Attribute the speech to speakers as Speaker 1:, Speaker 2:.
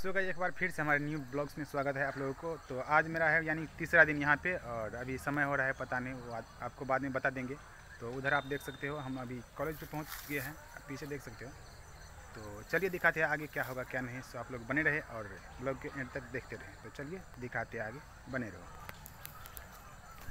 Speaker 1: So guys एक बार फिर से हमारे न्यू ब्लॉग्स में स्वागत है आप लोगों को। तो आज मेरा है यानी तीसरा दिन यहाँ पे, और अभी समय हो रहा है पता नहीं, वो आपको बाद में बता देंगे। तो उधर आप देख सकते हो, हम अभी कॉलेज पे पहुँच गए हैं, आप पीछे देख सकते हो। तो चलिए दिखाते हैं आगे क्या होगा क्या नहीं। सो आप लोग बने रहे और ब्लॉग के एंड तक देखते रहे। तो चलिए दिखाते हैं आगे, बने रहो।